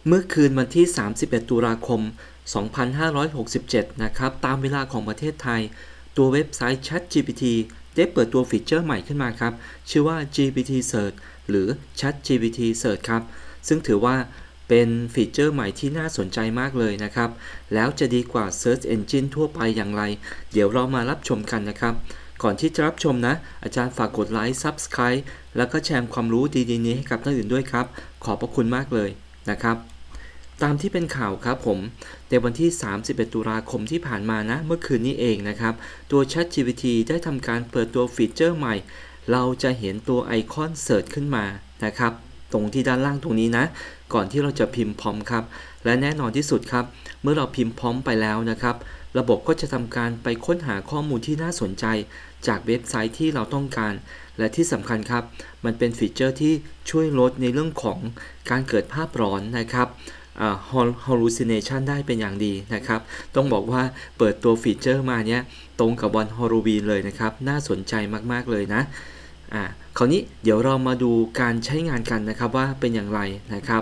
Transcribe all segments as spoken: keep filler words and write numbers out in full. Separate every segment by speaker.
Speaker 1: เมื่อคืนวันที่สามสิบเอ็ดตุลาคมสองพันห้าร้อยหกสิบเจ็ดนะครับตามเวลาของประเทศไทยตัวเว็บไซต์ ChatGPT ได้เปิดตัวฟีเจอร์ใหม่ขึ้นมาครับชื่อว่า จี พี ที Search หรือ ChatGPT Search ครับซึ่งถือว่าเป็นฟีเจอร์ใหม่ที่น่าสนใจมากเลยนะครับแล้วจะดีกว่า Search Engine ทั่วไปอย่างไรเดี๋ยวเรามารับชมกันนะครับก่อนที่จะรับชมนะอาจารย์ฝากกดไลค์ Subscribe แล้วก็แชร์ความรู้ดีๆนี้ให้กับท่านอื่นด้วยครับขอบพระคุณมากเลยนะครับตามที่เป็นข่าวครับผมในวันที่สามสิบเอ็ดตุลาคมที่ผ่านมานะเมื่อคืนนี้เองนะครับตัว ChatGPT ได้ทำการเปิดตัวฟีเจอร์ใหม่เราจะเห็นตัวไอคอนเสิร์ชขึ้นมานะครับตรงที่ด้านล่างตรงนี้นะก่อนที่เราจะพิมพ์พร้อมครับและแน่นอนที่สุดครับเมื่อเราพิมพ์พร้อมไปแล้วนะครับระบบก็จะทำการไปค้นหาข้อมูลที่น่าสนใจจากเว็บไซต์ที่เราต้องการและที่สำคัญครับมันเป็นฟีเจอร์ที่ช่วยลดในเรื่องของการเกิดภาพหลอนนะครับhallucination ได้เป็นอย่างดีนะครับต้องบอกว่าเปิดตัวฟีเจอร์มาเนี้ยตรงกับวันฮอลโลวีนเลยนะครับน่าสนใจมากๆเลยนะอ่าคราวนี้เดี๋ยวเรามาดูการใช้งานกันนะครับว่าเป็นอย่างไรนะครับ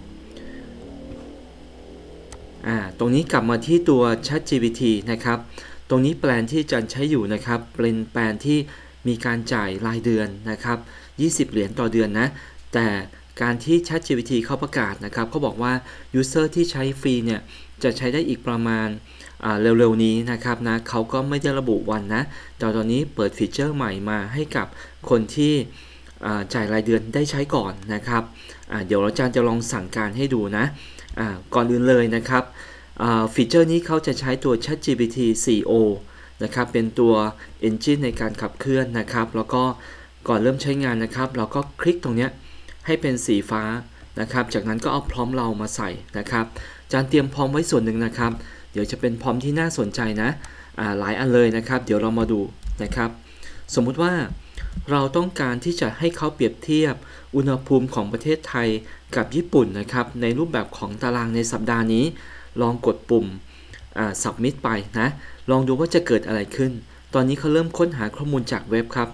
Speaker 1: อ่าตรงนี้กลับมาที่ตัว ChatGPT นะครับตรงนี้แปลนที่จันใช้อยู่นะครับเป็นแปลนที่มีการจ่ายรายเดือนนะครับยี่สิบเหรียญต่อเดือนนะแต่การที่ ChatGPT เขาประกาศนะครับเขาบอกว่า User ที่ใช้ฟรีเนี่ยจะใช้ได้อีกประมาณเร็วๆนี้นะครับนะเขาก็ไม่ได้ระบุวันนะแต่ตอนนี้เปิดฟีเจอร์ใหม่มาให้กับคนที่จ่ายรายเดือนได้ใช้ก่อนนะครับเดี๋ยวอาจารย์จะลองสั่งการให้ดูนะก่อนอื่นเลยนะครับฟีเจอร์นี้เขาจะใช้ตัว ChatGPT โฟร์ โอ นะครับเป็นตัว Engine ในการขับเคลื่อนนะครับแล้วก็ก่อนเริ่มใช้งานนะครับเราก็คลิกตรงนี้ให้เป็นสีฟ้านะครับจากนั้นก็เอาพร้อมเรามาใส่นะครับอาจารย์เตรียมพร้อมไว้ส่วนหนึ่งนะครับเดี๋ยวจะเป็นพร้อมที่น่าสนใจนะหลายอันเลยนะครับเดี๋ยวเรามาดูนะครับสมมุติว่าเราต้องการที่จะให้เขาเปรียบเทียบอุณหภูมิของประเทศไทยกับญี่ปุ่นนะครับในรูปแบบของตารางในสัปดาห์นี้ลองกดปุ่ม submit ไปนะลองดูว่าจะเกิดอะไรขึ้นตอนนี้เขาเริ่มค้นหาข้อมูลจากเว็บครับ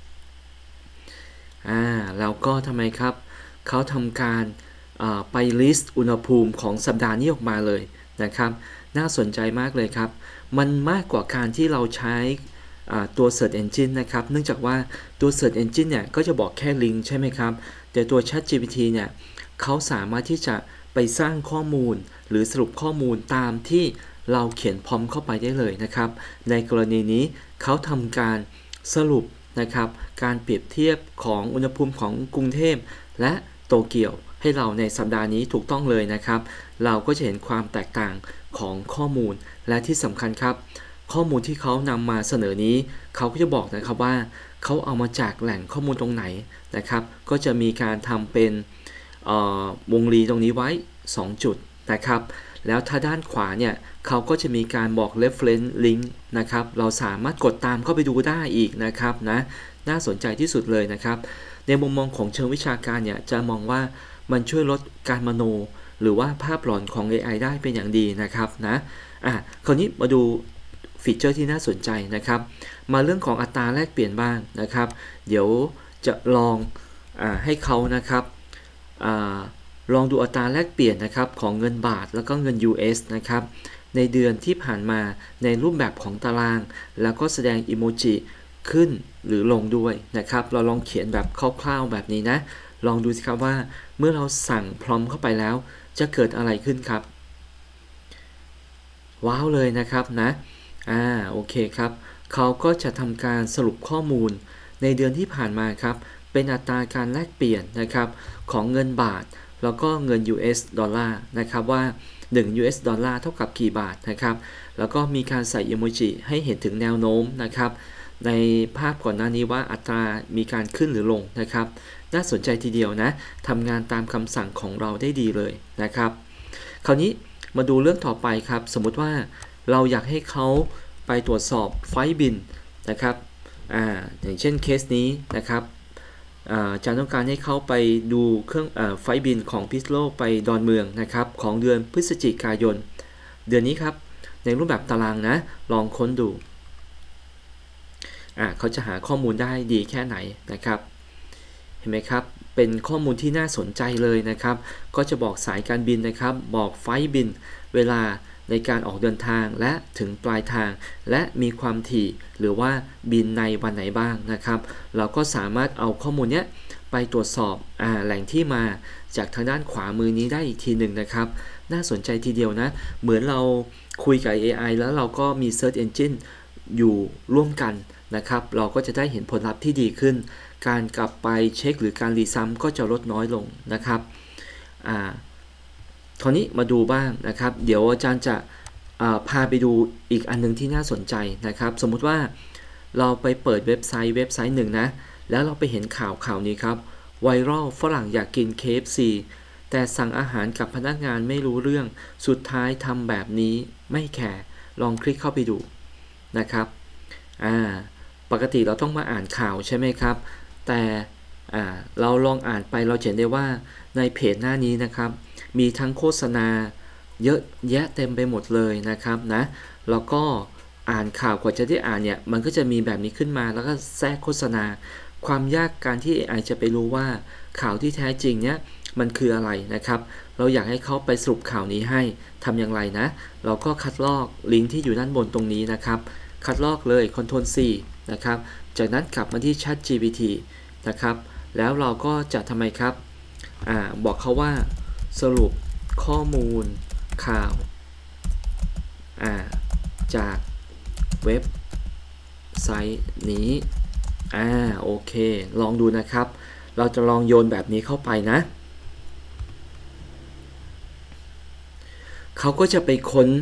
Speaker 1: อ่าแล้วก็ทำไมครับเขาทำการไป list อุณหภูมิของสัปดาห์นี้ออกมาเลยนะครับน่าสนใจมากเลยครับมันมากกว่าการที่เราใช้ตัว Search Engine นะครับเนื่องจากว่าตัว Search Engine เนี่ยก็จะบอกแค่ลิงก์ใช่ไหมครับแต่ตัว ChatGPT เนี่ยเขาสามารถที่จะไปสร้างข้อมูลหรือสรุปข้อมูลตามที่เราเขียนพร้อมเข้าไปได้เลยนะครับในกรณีนี้เขาทำการสรุปนะครับการเปรียบเทียบของอุณหภูมิของกรุงเทพและโตเกียวให้เราในสัปดาห์นี้ถูกต้องเลยนะครับเราก็จะเห็นความแตกต่างของข้อมูลและที่สำคัญครับข้อมูลที่เขานำมาเสนอนี้เขาก็จะบอกนะครับว่าเขาเอามาจากแหล่งข้อมูลตรงไหนนะครับก็จะมีการทำเป็นวงรีตรงนี้ไว้สองจุดนะครับแล้วถ้าด้านขวาเนี่ยเขาก็จะมีการบอก reference link นะครับเราสามารถกดตามเข้าไปดูได้อีกนะครับนะน่าสนใจที่สุดเลยนะครับในมุมมองของเชิงวิชาการเนี่ยจะมองว่ามันช่วยลดการมโนหรือว่าภาพหลอนของ เอ ไอ ได้เป็นอย่างดีนะครับนะอ่ะคราวนี้มาดูฟีเจอร์ที่น่าสนใจนะครับมาเรื่องของอัตราแลกเปลี่ยนบ้างนะครับเดี๋ยวจะลองอ่าให้เขานะครับอ่าลองดูอัตราแลกเปลี่ยนนะครับของเงินบาทแล้วก็เงิน ยู เอส นะครับในเดือนที่ผ่านมาในรูปแบบของตารางแล้วก็แสดงอิโมจิขึ้นหรือลงด้วยนะครับเราลองเขียนแบบคร่าวๆแบบนี้นะลองดูสิครับว่าเมื่อเราสั่งพร้อมเข้าไปแล้วจะเกิดอะไรขึ้นครับว้าวเลยนะครับนะอ่าโอเคครับเขาก็จะทำการสรุปข้อมูลในเดือนที่ผ่านมาครับเป็นอัตราการแลกเปลี่ยนนะครับของเงินบาทแล้วก็เงิน ยู เอส ดอลลาร์นะครับว่าหนึ่ง ยู เอส ดอลลาร์เท่ากับกี่บาทนะครับแล้วก็มีการใส่อิโมจิให้เห็นถึงแนวโน้มนะครับในภาพก่อนหน้านี้ว่าอัตรามีการขึ้นหรือลงนะครับน่าสนใจทีเดียวนะทำงานตามคำสั่งของเราได้ดีเลยนะครับคราวนี้มาดูเรื่องต่อไปครับสมมุติว่าเราอยากให้เขาไปตรวจสอบไฟล์บินนะครับอ่าอย่างเช่นเคสนี้นะครับอาจารย์ต้องการให้เขาไปดูเครื่องไฟล์บินของพิษโลกไปดอนเมืองนะครับของเดือนพฤศจิกายนเดือนนี้ครับในรูปแบบตารางนะลองค้นดูอ่าเขาจะหาข้อมูลได้ดีแค่ไหนนะครับเห็นไหมครับเป็นข้อมูลที่น่าสนใจเลยนะครับก็จะบอกสายการบินนะครับบอกไฟล์บินเวลาในการออกเดินทางและถึงปลายทางและมีความถี่หรือว่าบินในวันไหนบ้างนะครับเราก็สามารถเอาข้อมูลนี้ไปตรวจสอบอ่าแหล่งที่มาจากทางด้านขวามือนี้ได้อีกทีหนึ่งนะครับน่าสนใจทีเดียวนะเหมือนเราคุยกับ เอ ไอ แล้วเราก็มี Search Engine อยู่ร่วมกันนะครับเราก็จะได้เห็นผลลัพธ์ที่ดีขึ้นการกลับไปเช็คหรือการรีซัมก็จะลดน้อยลงนะครับอ่าคราวนี้มาดูบ้างนะครับเดี๋ยวอาจารย์จะพาไปดูอีกอันนึงที่น่าสนใจนะครับสมมุติว่าเราไปเปิดเว็บไซต์เว็บไซต์หนึ่งนะแล้วเราไปเห็นข่าวข่าวนี้ครับไวรัลฝรั่งอยากกิน เค เอฟ ซี แต่สั่งอาหารกับพนักงานไม่รู้เรื่องสุดท้ายทำแบบนี้ไม่แคร์ลองคลิกเข้าไปดูนะครับอ่าปกติเราต้องมาอ่านข่าวใช่ไหมครับแต่อ่าเราลองอ่านไปเราเห็นได้ว่าในเพจหน้านี้นะครับมีทั้งโฆษณาเยอะแยะเต็มไปหมดเลยนะครับนะแล้วก็อ่านข่าวกว่าจะได้อ่านเนี่ยมันก็จะมีแบบนี้ขึ้นมาแล้วก็แทรกโฆษณาความยากการที่ เอ ไอ จะไปรู้ว่าข่าวที่แท้จริงเนี่ยมันคืออะไรนะครับเราอยากให้เขาไปสรุปข่าวนี้ให้ทำอย่างไรนะเราก็คัดลอกลิงก์ที่อยู่ด้านบนตรงนี้นะครับคัดลอกเลย คอนโทรล ซี นะครับจากนั้นกลับมาที่ ChatGPT นะครับแล้วเราก็จะทำไมครับอ่าบอกเขาว่าสรุปข้อมูลข่าวอ่าจากเว็บไซต์นี้อ่าโอเคลองดูนะครับเราจะลองโยนแบบนี้เข้าไปนะเขาก็จะไปค้น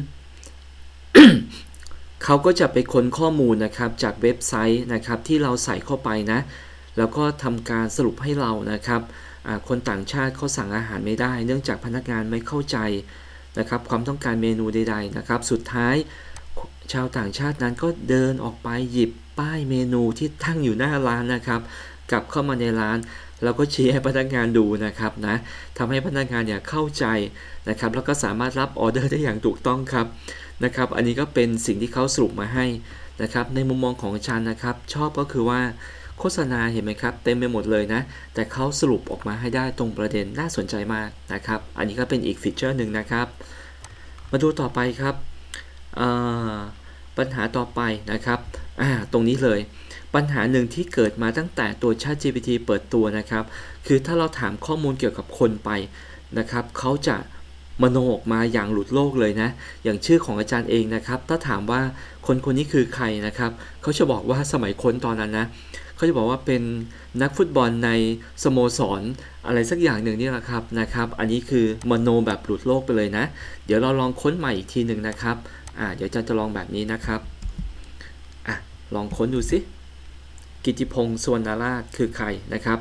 Speaker 1: เขาก็จะไปค้นข้อมูลนะครับจากเว็บไซต์นะครับที่เราใส่เข้าไปนะแล้วก็ทำการสรุปให้เรานะครับคนต่างชาติเขาสั่งอาหารไม่ได้เนื่องจากพนักงานไม่เข้าใจนะครับความต้องการเมนูใดๆนะครับสุดท้ายชาวต่างชาตินั้นก็เดินออกไปหยิบป้ายเมนูที่ตั้งอยู่หน้าร้านนะครับกลับเข้ามาในร้านแล้วก็ชี้ให้พนักงานดูนะครับนะทำให้พนักงานเนี่ยเข้าใจนะครับแล้วก็สามารถรับออเดอร์ได้อย่างถูกต้องครับนะครับอันนี้ก็เป็นสิ่งที่เขาสรุปมาให้นะครับในมุมมองของอาจารย์นะครับชอบก็คือว่าโฆษณาเห็นไหมครับเต็มไปหมดเลยนะแต่เขาสรุปออกมาให้ได้ตรงประเด็นน่าสนใจมากนะครับอันนี้ก็เป็นอีกฟีเจอร์หนึ่งนะครับมาดูต่อไปครับปัญหาต่อไปนะครับตรงนี้เลยปัญหาหนึ่งที่เกิดมาตั้งแต่ตัว ChatGPT เปิดตัวนะครับคือถ้าเราถามข้อมูลเกี่ยวกับคนไปนะครับเขาจะมโนออกมาอย่างหลุดโลกเลยนะอย่างชื่อของอาจารย์เองนะครับถ้าถามว่าคนคนนี้คือใครนะครับเขาจะบอกว่าสมัยค้นตอนนั้นนะเขาจะบอกว่าเป็นนักฟุตบอลในสโมสรอะไรสักอย่างหนึ่งนี่แหละครับนะครับอันนี้คือมโนแบบหลุดโลกไปเลยนะเดี๋ยวเราลองค้นใหม่อีกทีหนึ่งนะครับอ่าเดี๋ยวอาจารย์จะลองแบบนี้นะครับอ่ะลองค้นดูสิกิติพงษ์ สุวรรณราชคือใครนะครับ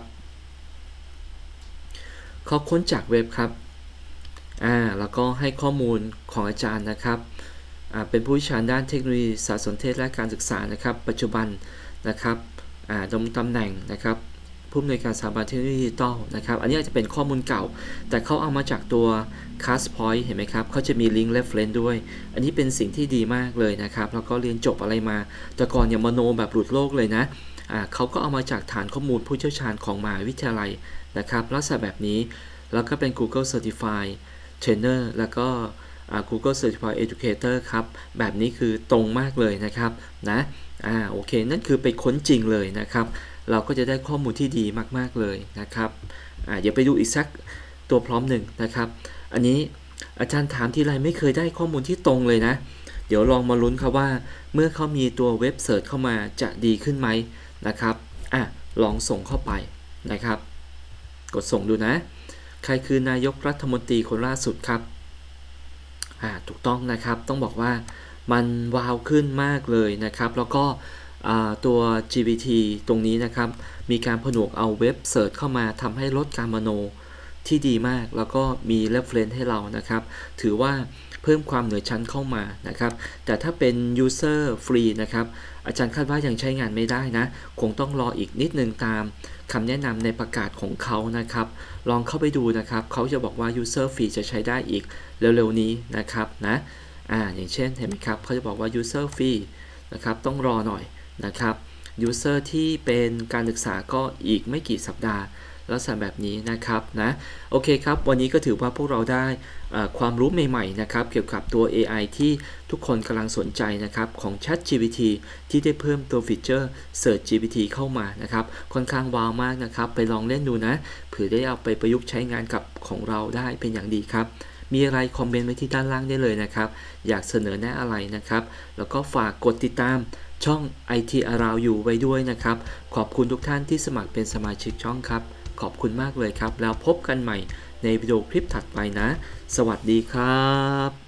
Speaker 1: เขาค้นจากเว็บครับอ่าแล้วก็ให้ข้อมูลของอาจารย์นะครับอ่าเป็นผู้เชี่ยวชาญด้านเทคโนโลยีสารสนเทศและการศึกษานะครับปัจจุบันนะครับอ่าดำรงตำแหน่งนะครับผู้อำนวยการสถาบันเทคโนโลยีดิจิตอลนะครับอันนี้อาจจะเป็นข้อมูลเก่าแต่เขาเอามาจากตัว Castpoint เห็นไหมครับเขาจะมีลิงก์ reference ด้วยอันนี้เป็นสิ่งที่ดีมากเลยนะครับแล้วก็เรียนจบอะไรมาแต่ก่อนเนี่ยมโนแบบหลุดโลกเลยนะอ่าเขาก็เอามาจากฐานข้อมูลผู้เชี่ยวชาญของมหาวิทยาลัยนะครับลักษณะแบบนี้แล้วก็เป็น Google Certified Trainer แล้วก็ Google Certified Educator ครับแบบนี้คือตรงมากเลยนะครับนะอ่าโอเคนั่นคือไปค้นจริงเลยนะครับเราก็จะได้ข้อมูลที่ดีมากๆเลยนะครับอ่าเดี๋ยวไปดูอีกสักตัวพร้อมหนึ่งนะครับอันนี้อาจารย์ถามทีไรไม่เคยได้ข้อมูลที่ตรงเลยนะเดี๋ยวลองมาลุ้นครับว่าเมื่อเขามีตัวเว็บเสิร์ชเข้ามาจะดีขึ้นไหมนะครับอ่ะลองส่งเข้าไปนะครับกดส่งดูนะใครคือนายกรัฐมนตรีคนล่าสุดครับอ่าถูกต้องนะครับต้องบอกว่ามันว้าวขึ้นมากเลยนะครับแล้วก็ตัว จี พี ที ตรงนี้นะครับมีการผนวกเอาเว็บเสิร์ชเข้ามาทำให้ลดการมโนที่ดีมากแล้วก็มี reference ให้เรานะครับถือว่าเพิ่มความเหนือชั้นเข้ามานะครับแต่ถ้าเป็น user free นะครับอาจารย์คาดว่ายังใช้งานไม่ได้นะคงต้องรออีกนิดนึงตามคำแนะนำในประกาศของเขานะครับลองเข้าไปดูนะครับเขาจะบอกว่า user free จะใช้ได้อีกเร็วๆนี้นะครับนะอ่าอย่างเช่นเห็นไหมครับเขาจะบอกว่า user free นะครับต้องรอหน่อยนะครับ user ที่เป็นการศึกษาก็อีกไม่กี่สัปดาห์ลักษณะแบบนี้นะครับนะโอเคครับวันนี้ก็ถือว่าพวกเราได้ความรู้ใหม่ๆนะครับเกี่ยวกับตัว เอ ไอ ที่ทุกคนกำลังสนใจนะครับของ ChatGPT ที่ได้เพิ่มตัวฟีเจอร์ Search จี พี ที เข้ามานะครับค่อนข้างว้าวมากนะครับไปลองเล่นดูนะเผื่อได้เอาไปประยุกต์ใช้งานกับของเราได้เป็นอย่างดีครับมีอะไรคอมเมนต์ไว้ที่ด้านล่างได้เลยนะครับอยากเสนอแนะอะไรนะครับแล้วก็ฝากกดติดตามช่อง ไอ ที Around You ไว้ด้วยนะครับขอบคุณทุกท่านที่สมัครเป็นสมาชิกช่องครับขอบคุณมากเลยครับแล้วพบกันใหม่ในวิดีโอคลิปถัดไปนะสวัสดีครับ